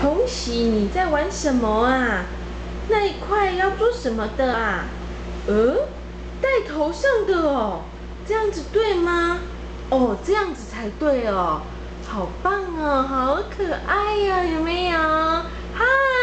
红喜，你在玩什么啊？那一块要做什么的啊？戴头上的哦，这样子对吗？哦，这样子才对哦，好棒哦，好可爱呀，有没有？嗨，